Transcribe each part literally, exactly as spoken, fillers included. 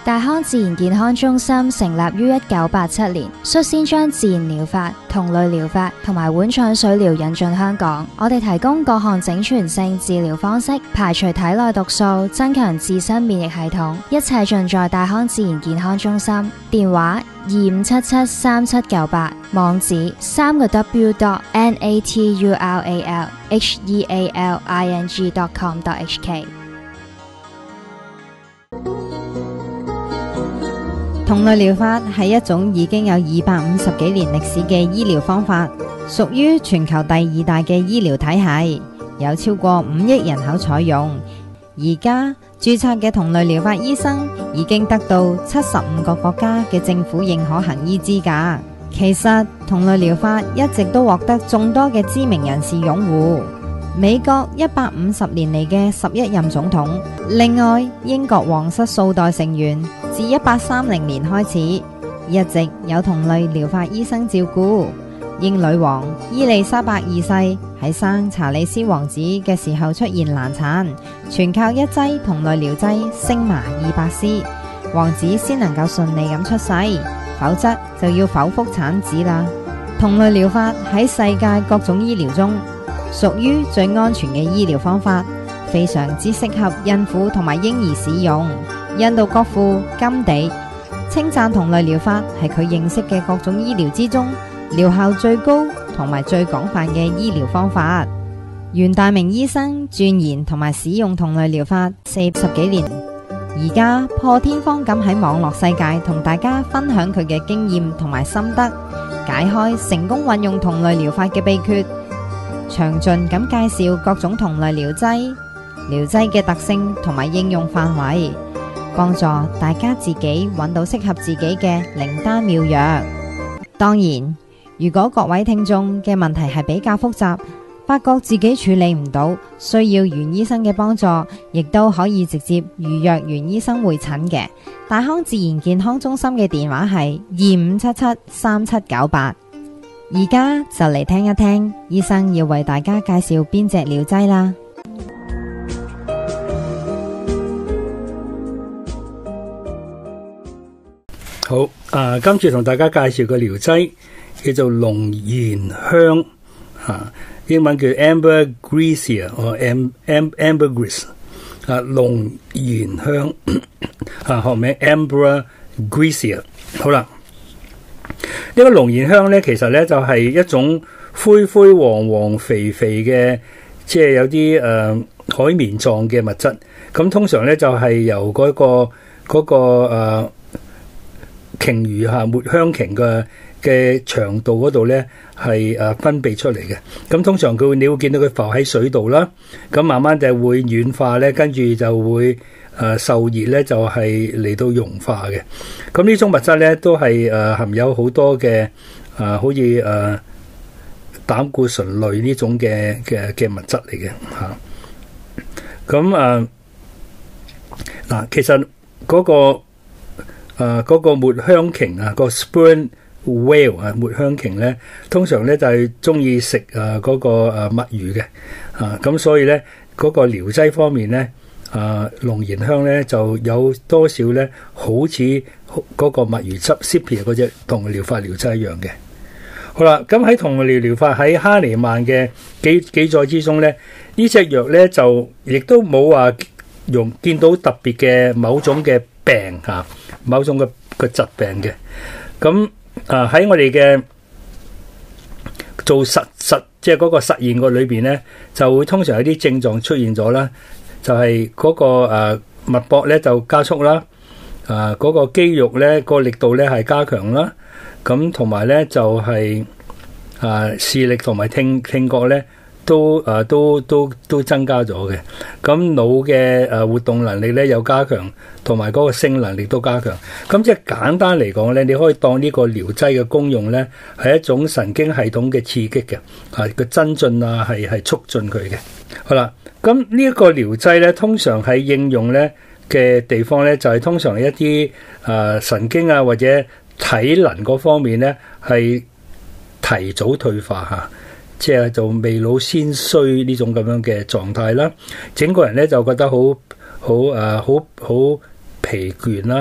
大康自然健康中心成立於一九八七年，率先將自然療法、同類療法同埋碗腸水療引進香港。我哋提供各項整全性治療方式，排除體內毒素，增強自身免疫系統，一切盡在大康自然健康中心。電話二五七七三七九八，網址三個 w dot n a t u r a l h e a l i n g dot com dot h k。 同類療法係一種已經有二百五十幾年歷史嘅醫療方法，屬於全球第二大嘅醫療體系，有超過五億人口採用。而家註冊嘅同類療法醫生已經得到七十五個國家嘅政府認可行醫資格。其實同類療法一直都獲得眾多嘅知名人士擁護。美國一百五十年嚟嘅十一任總統，另外英國皇室數代成員自一八三零年開始，一直有同類療法醫生照顧。英女王伊麗莎白二世喺生查理斯王子嘅時候出現難產，全靠一劑同類療劑星麻二百絲，王子先能夠順利咁出世，否則就要剖腹產子啦。同類療法喺世界各種醫療中屬於最安全嘅醫療方法，非常之適合孕婦同埋嬰兒使用。印度國父甘地稱讚同類療法係佢認識嘅各種醫療之中療效最高同埋最廣泛嘅醫療方法。袁大明醫生鑽研同埋使用同類療法四十幾年，而家破天荒咁喺網絡世界同大家分享佢嘅經驗同埋心得，解開成功運用同類療法嘅秘訣，詳盡咁介紹各種同類療劑、療劑嘅特性同埋應用範圍，幫助大家自己揾到適合自己嘅靈丹妙藥。當然，如果各位聽眾嘅問題係比較複雜，發覺自己處理唔到，需要袁醫生嘅幫助，亦都可以直接預約袁醫生會診嘅。大康自然健康中心嘅電話係二五七七三七九八。而家就嚟聽一聽醫生要為大家介紹邊隻療劑啦。 好，啊，今次同大家介紹個療劑叫做龍涎香，啊，英文叫 Ambergris 或 Ambergris， 啊，龍涎香，啊，學名 Ambergris。好啦。呢個龍涎香咧，其實咧就係一種灰灰黃黃肥肥嘅，即係有啲誒、呃、海綿狀嘅物質。咁通常咧就係由嗰、那個嗰、那個誒鯨魚吓抹香鯨嘅嘅腸道嗰度咧係誒分泌出嚟嘅。咁通常佢會你會見到佢浮喺水度啦，咁慢慢就會軟化咧，跟住就會。誒、呃、受熱咧就係、是、嚟到溶化嘅，咁呢種物質咧都係誒、呃、含有好多嘅誒、呃，好似誒、呃、膽固醇類呢種嘅嘅嘅物質嚟嘅嚇。咁誒嗱，其實嗰、那個誒嗰、呃那個抹香鯨啊，個 sperm whale 啊，抹香鯨咧，通常咧就係中意食誒嗰個誒墨魚嘅啊，咁所以咧嗰、那個療劑方面咧。啊，龍涎香咧就有多少咧，好似嗰個墨魚汁 Sepia 嗰隻同類療法療劑一樣嘅。好啦，咁喺同類療法喺哈尼曼嘅記記載之中咧，呢隻藥咧就亦都冇話用見到特別嘅某種嘅病嚇，某種嘅嘅疾病嘅。咁啊喺我哋嘅做實實即係嗰個實驗個裏邊咧，就會通常有啲症狀出現咗啦。就係嗰個誒脈搏咧就加速啦，啊嗰個肌肉咧個力度咧係加強啦，咁同埋咧就係啊視力同埋聽聽覺咧都誒都都都增加咗嘅，咁腦嘅誒活動能力咧有加強，同埋嗰個性能力都加強。咁即係簡單嚟講咧，你可以當呢個療劑嘅功用咧係一種神經系統嘅刺激嘅，啊個增進啊係係促進佢嘅。好啦。咁呢一個療劑咧，通常喺應用咧嘅地方咧，就係、是、通常一啲誒、呃、神經啊或者體能嗰方面咧，係提早退化嚇，即係就未老先衰呢種咁樣嘅狀態啦。整個人咧就覺得好好誒好好疲倦啦，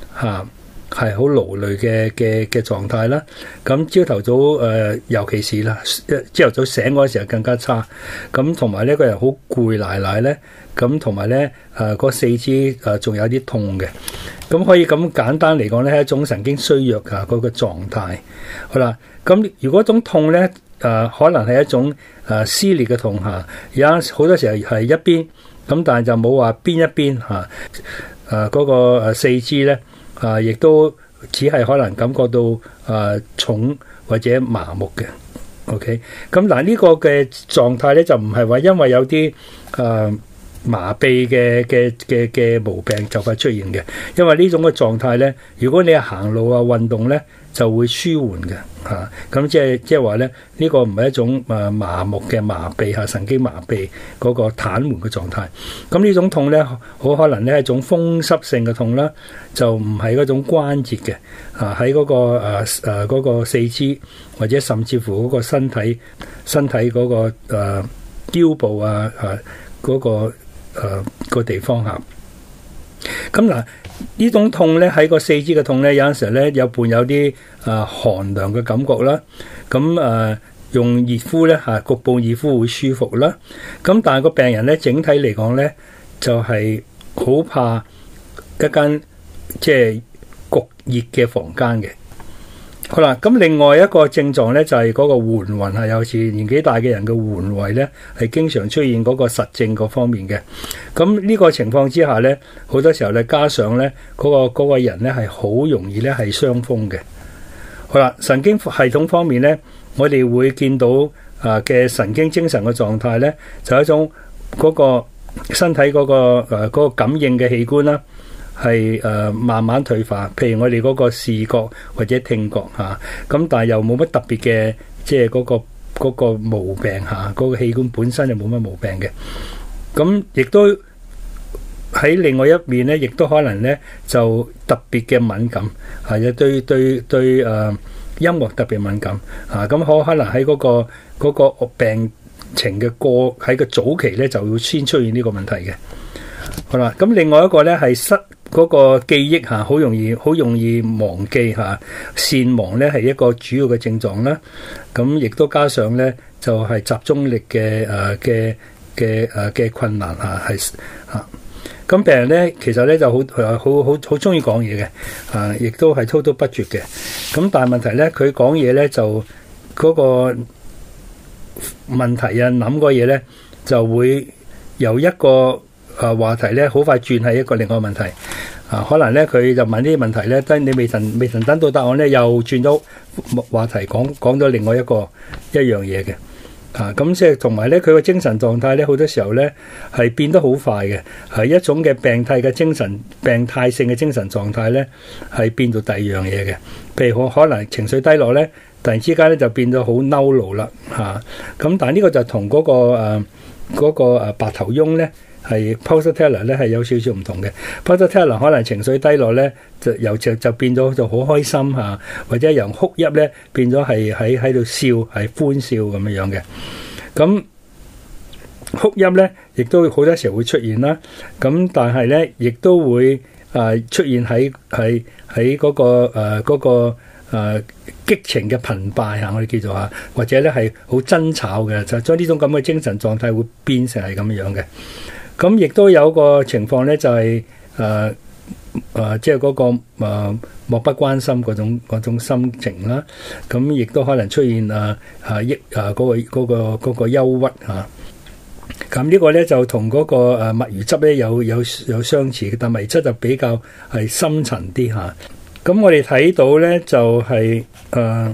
嚇係好勞累嘅嘅嘅狀態啦。咁朝頭早誒、呃，尤其是啦，朝頭早醒嗰時候更加差。咁同埋呢個人好攰賴賴咧，咁同埋咧誒個四肢誒仲有啲痛嘅。咁可以咁簡單嚟講咧，係一種神經衰弱啊嗰個狀態。好啦，咁如果種痛咧誒、呃，可能係一種誒、呃、撕裂嘅痛嚇，有好多時候係一邊，咁但係就冇話邊一邊嚇誒嗰個四肢咧啊，亦都只係可能感覺到誒、呃、重或者麻木嘅。OK，咁嗱呢個嘅狀態咧就唔係話因為有啲誒。呃麻痹嘅嘅嘅嘅毛病就快出現嘅，因為呢種嘅狀態咧，如果你係行路啊運動咧，就會舒緩嘅嚇。咁、啊、即係即係話咧，呢、這個唔係一種誒、啊、麻木嘅麻痹嚇、啊，神經麻痹嗰個癱瘓嘅狀態。咁呢種痛咧，好可能咧係一種風濕性嘅痛啦，就唔係嗰種關節嘅啊，喺嗰、那個誒誒嗰個四肢或者甚至乎嗰個身體身體嗰、那個誒腰、啊、部啊啊嗰、那個。誒、呃，個地方吓，咁嗱呢種痛咧喺個四肢嘅痛咧，有陣時咧有伴有啲誒、呃、寒涼嘅感覺啦，咁誒、呃、用熱敷咧吓，局部熱敷會舒服啦，咁但係個病人咧整體嚟講咧就係、是、好怕一間即係焗熱嘅房間嘅。好啦，咁另外一個症狀咧就係、是、嗰個緩暈係，有時年紀大嘅人嘅緩位咧係經常出現嗰個實症嗰方面嘅。咁呢個情況之下咧，好多時候咧加上咧嗰、那個嗰、那個人咧係好容易咧係傷風嘅。好啦，神經系統方面咧，我哋會見到啊嘅神經精神嘅狀態咧，就係一種嗰個身體嗰、那個誒、呃那個感應嘅器官啦。係誒、呃、慢慢退化，譬如我哋嗰個視覺或者聽覺嚇，咁、啊、但係又冇乜特別嘅，即係嗰、嗰個嗰個毛病嚇，嗰、啊嗰個器官本身就冇乜毛病嘅。咁亦都喺另外一面咧，亦都可能咧就特別嘅敏感，係啊對對對誒、呃、音樂特別敏感啊，咁可可能喺嗰、嗰個嗰個病情嘅過喺個早期咧就會先出現呢個問題嘅。好啦，咁另外一個咧係失嗰個記憶嚇，好容易好容易忘記嚇，善忘咧係一個主要嘅症狀啦。咁亦都加上咧就係、是、集中力嘅誒嘅嘅誒嘅困難嚇，係嚇。咁病人咧其實咧就好誒好好好中意講嘢嘅，啊，亦都係滔滔不絕嘅。咁但係問題咧，佢講嘢咧就嗰、那個問題啊，諗個嘢咧就會由一個啊話題咧好快轉係一個另外問題啊，可能咧佢就問啲問題咧，等你未曾未曾等到答案咧，又轉咗話題講講咗另外一個一樣嘢嘅啊，咁即係同埋咧佢個精神狀態咧好多時候咧係變得好快嘅，係一種嘅病態嘅精神病態性嘅精神狀態咧係變到第二樣嘢嘅，譬如可可能情緒低落咧，突然之間咧就變咗好嬲怒啦嚇，咁、啊、但係呢個就同嗰、嗰個誒嗰、啊嗰個啊、白頭翁咧。係 Poster-Teller 咧係有少少唔同嘅 Poster-Teller 可能情緒低落咧就由就就變咗就好開心嚇，或者由哭泣咧變咗係喺喺度笑係歡笑咁樣樣嘅。咁哭泣咧亦都好多時候會出現啦。咁但係咧亦都會誒、呃、出現喺喺喺嗰個誒嗰、呃嗰個呃、激情嘅澎湃嚇，我哋叫做嚇，或者咧係好爭吵嘅，就將呢種咁嘅精神狀態會變成係咁樣樣嘅。咁亦都有個情況咧，就係誒誒，即係嗰個誒、呃、漠不關心嗰種嗰種心情啦。咁亦都可能出現誒誒抑誒嗰個嗰、嗰個嗰、嗰個憂鬱嚇。咁、啊、呢個咧就同嗰個誒墨魚汁咧有有有相似嘅，但墨魚汁就比較係深層啲嚇。咁、啊、我哋睇到咧就係、是、誒。呃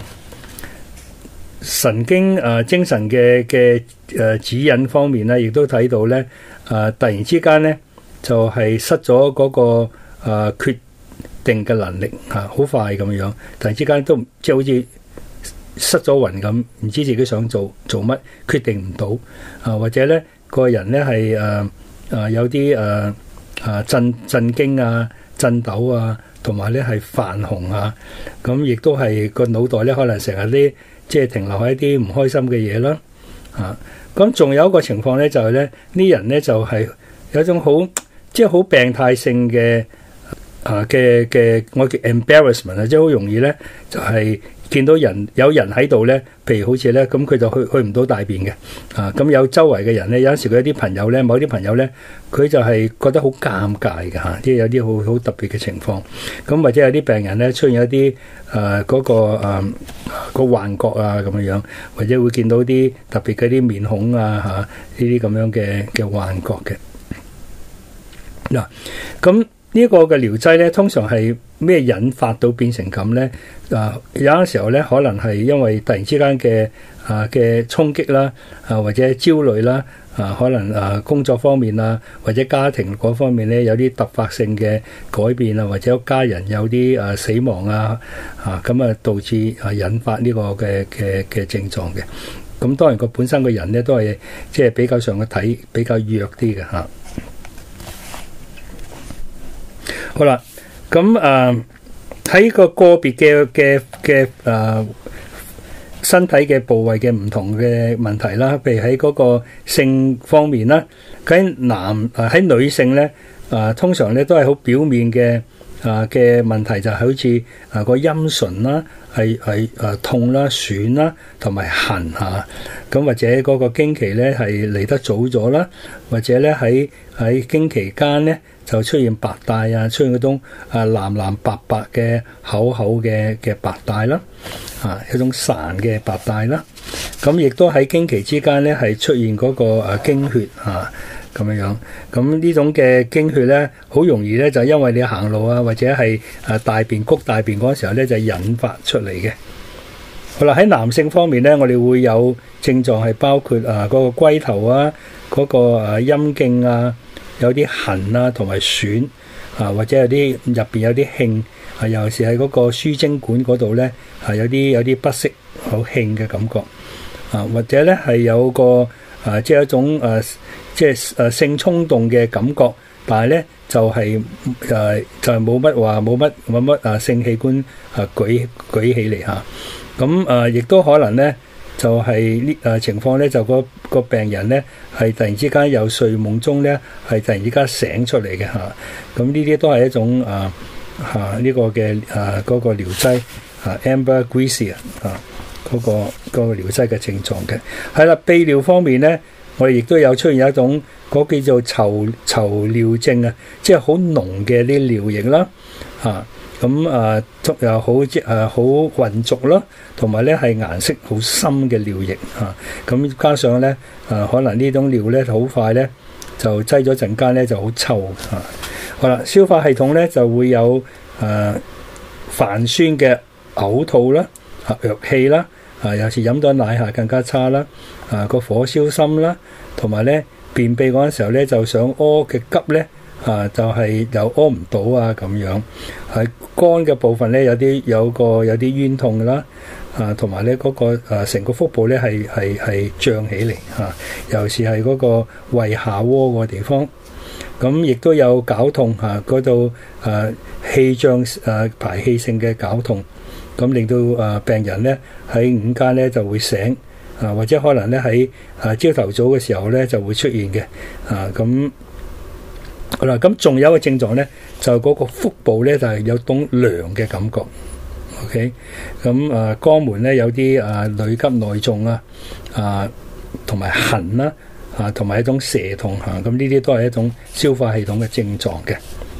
神經誒、呃、精神嘅嘅誒指引方面咧，亦都睇到咧誒、呃、突然之間咧就係、是、失咗嗰、那個誒、呃、決定嘅能力嚇，好、啊、快咁樣，突然之間都即係好似失咗魂咁，唔知自己想做做乜，決定唔到啊，或者咧個人咧係誒誒有啲誒誒震震驚啊、震抖啊，同埋咧係泛紅啊，咁亦都係個腦袋咧可能成日啲。即係停留喺一啲唔開心嘅嘢啦，啊，咁仲有一個情況咧，就係咧呢人咧就係有一種好即係好病態性嘅啊嘅嘅我叫 embarrassment 啊，即係好容易咧就係、是。見到人有人喺度咧，譬如好似咧，咁佢就去去唔到大便嘅，啊咁有周圍嘅人咧，有陣時佢有啲朋友咧，某啲朋友咧，佢就係覺得好尷尬嘅嚇，即係有啲好好特別嘅情況，咁或者有啲病人咧出現一啲誒嗰個誒、呃、個幻覺啊咁樣樣，或者會見到啲特別嘅啲面孔啊嚇呢啲咁樣嘅嘅幻覺嘅。嗱咁。呢個嘅療劑咧，通常係咩引發到變成咁咧？啊，有陣時候咧，可能係因為突然之間嘅啊嘅衝擊啦，啊或者焦慮啦，啊可能啊工作方面啊，或者家庭嗰方面咧有啲突發性嘅改變啊，或者家人有啲啊死亡啊，啊咁啊導致啊引發呢個嘅嘅嘅症狀嘅。咁當然佢本身個人咧都係即係比較上嘅體比較弱啲嘅嚇。好啦，咁誒喺個個別嘅嘅嘅誒身體嘅部位嘅唔同嘅問題啦，譬如喺嗰個性方面啦，喺男誒喺女性咧誒通常咧都係好表面嘅誒嘅問題，就係好似誒個陰唇啦，係係誒痛啦、損啦，同埋痕嚇，咁或者嗰個經期咧係嚟得早咗啦，或者咧喺喺經期間咧。就出現白帶啊，出現嗰種啊藍藍白白嘅厚厚嘅嘅白帶啦，啊一種潺嘅白帶啦，咁亦都喺經期之間咧係出現嗰個啊經血啊咁樣樣，咁呢種嘅經血咧好容易咧就因為你行路啊或者係啊大便谷大便嗰時候咧就引發出嚟嘅。好啦，喺男性方面咧，我哋會有症狀係包括啊嗰個龜頭啊，嗰個啊陰莖啊。有啲痕啊，同埋損啊，或者有啲入邊有啲興啊，尤其是喺嗰個輸精管嗰度咧，係有啲有啲不適好興嘅感覺啊，或者咧係有個啊，即係一種誒、啊，即係誒性衝動嘅感覺，但係咧就係、是、誒、啊、就係冇乜話冇乜冇乜啊性器官啊舉舉起嚟嚇，咁啊亦都可能咧。就係呢誒情況咧，就個個病人咧係突然之間有睡夢中咧係突然之間醒出嚟嘅嚇，咁呢啲都係一種啊嚇呢個嘅啊嗰個療劑啊 ambergris 啊嗰個嗰個療劑嘅症狀嘅。係啦，泌尿方面咧，我哋亦都有出現一種嗰叫做稠稠尿症啊，即係好濃嘅啲尿液啦嚇。咁啊，又好即係好渾濁啦，同埋咧係顏色好深嘅尿液嚇。咁、啊、加上咧啊，可能呢種尿咧好快咧就擠咗陣間咧就好臭嚇、啊。好啦，消化系統咧就會有誒泛酸嘅嘔吐啦、啊弱氣啦，啊有時飲咗奶下更加差啦，啊個火燒心啦，同埋咧便秘嗰陣時候咧就想屙嘅急咧。啊，就係、是、又屙唔到啊咁樣，係肝嘅部分咧有啲有個有啲冤痛啦，啊同埋咧嗰個誒成個腹部咧係係係脹起嚟嚇，尤其是係嗰個胃下窩個地方，咁亦都有絞痛嚇，嗰度誒氣脹誒排氣性嘅絞痛，咁令到誒病人咧喺午間咧就會醒，啊或者可能咧喺誒朝頭早嘅時候咧就會出現嘅，啊咁。好啦，咁仲有一個症狀咧，就嗰個腹部咧就係、是、有種涼嘅感覺。OK，咁啊肛門咧有啲啊裏急內重啊，啊同埋痕啦，啊同埋一種瀉痛嚇，咁呢啲都係一種消化系統嘅症狀嘅。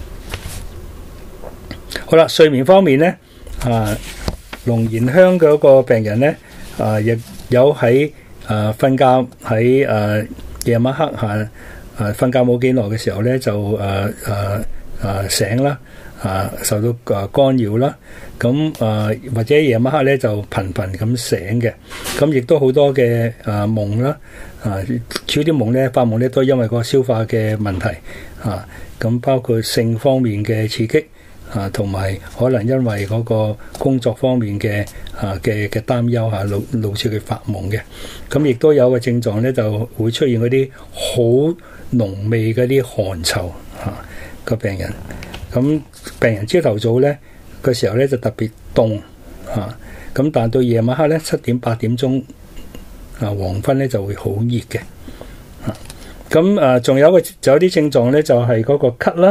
好啦，睡眠方面咧，啊龍涎香嗰個病人咧，啊亦有喺啊瞓覺喺啊夜晚黑嚇。啊，瞓覺冇幾耐嘅時候咧，就誒誒誒醒啦，啊受到誒干擾啦，咁誒或者夜晚黑咧就頻頻咁醒嘅，咁亦都好多嘅誒夢啦，啊主要啲夢咧發夢咧都係因為個消化嘅問題，啊咁包括性方面嘅刺激，啊同埋可能因為嗰個工作方面嘅啊嘅嘅擔憂嚇，導導致佢發夢嘅，咁亦都有個症狀咧就會出現嗰啲好濃味嗰啲汗臭嚇個病人，咁病人朝頭早咧個時候咧就特別凍嚇，咁但到夜晚黑咧七點八點鐘啊黃昏咧就會好熱嘅嚇，咁啊仲有個仲有啲症狀咧就係嗰個咳啦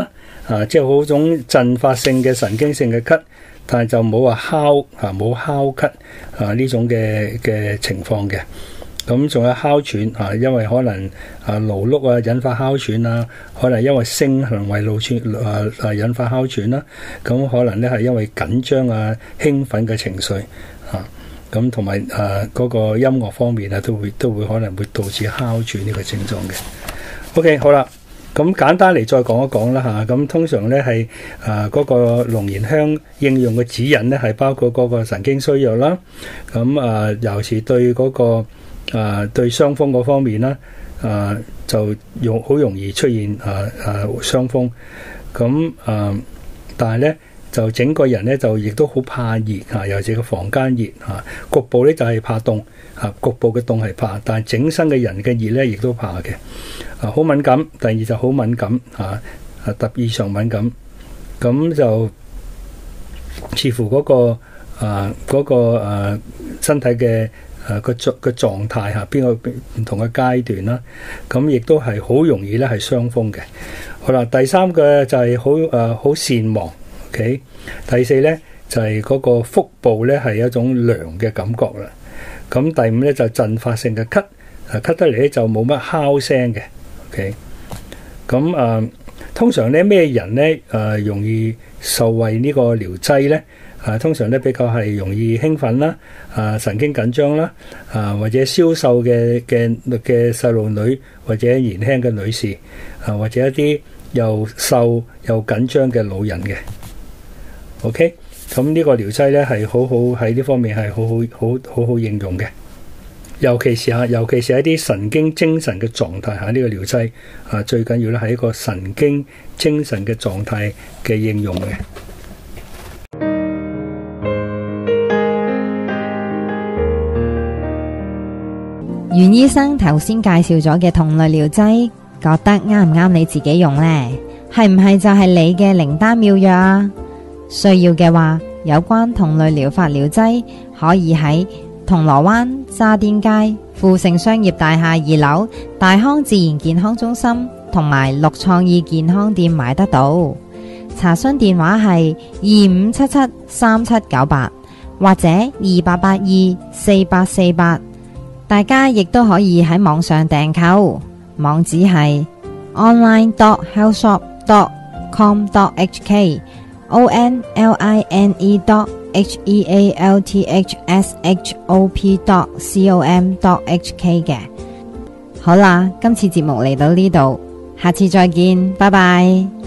啊，即係好種陣發性嘅神經性嘅咳，但係就冇話哮嚇冇哮咳啊呢種嘅嘅情況嘅。咁仲有哮喘啊，因為可能啊勞碌啊引發哮喘啊，可能因為性行為勞喘啊啊引發哮喘啦。咁可能咧係因為緊張啊興奮嘅情緒啊，咁同埋啊嗰個音樂方面啊都會都會可能會導致哮喘呢個症狀嘅。OK， 好啦，咁簡單嚟再講一講啦嚇。咁通常咧係啊嗰個龍涎香應用嘅指引咧係包括嗰個神經衰弱啦。咁啊尤其對嗰個啊，對傷風嗰方面啦，啊就容好容易出現啊啊傷風，咁啊但係咧就整個人咧就亦都好怕熱啊，尤其是個房間熱啊，局部咧就係怕凍啊，局部嘅凍係怕，但係整身嘅人嘅熱咧亦都怕嘅，啊好敏感，第二就好敏感啊啊特異常敏感，咁就似乎嗰個啊嗰個啊身體嘅誒個狀個狀態嚇，邊個唔同嘅階段啦，咁亦都係好容易咧係傷風嘅。好啦，第三個就係好誒好善忘 ，OK。第四咧就係、是、嗰個腹部咧係一種涼嘅感覺啦。咁第五咧就陣發性嘅咳，誒咳得嚟咧就冇乜哮聲嘅，OK。咁誒、呃、通常咧咩人咧誒、呃、容易受惠呢個療劑咧？啊，通常咧比較係容易興奮啦，啊神經緊張啦，啊或者消瘦嘅嘅嘅細路女或者年輕嘅女士，啊或者一啲又瘦又緊張嘅老人嘅。OK，咁呢個療劑咧係好好喺呢方面係好好好好好應用嘅，尤其是嚇，尤其是一啲神經精神嘅狀態下呢個療劑啊最緊要咧係一個神經精神嘅狀態嘅應用嘅。 袁醫生頭先介紹咗嘅同類療劑，覺得啱唔啱你自己用呢？係唔係就係你嘅靈丹妙藥啊？需要嘅話，有關同類療法療劑可以喺銅鑼灣渣甸街富盛商業大廈二樓大康自然健康中心同埋綠創意健康店買得到。查詢電話係二五七七三七九八或者二八八二四八四八。大家亦都可以喺網上訂購，網址係 online dot health shop dot com dot h k o n l i n e dot h e a l t h s h o p dot com dot h k 嘅。好啦，今次節目嚟到呢度，下次再見，拜拜。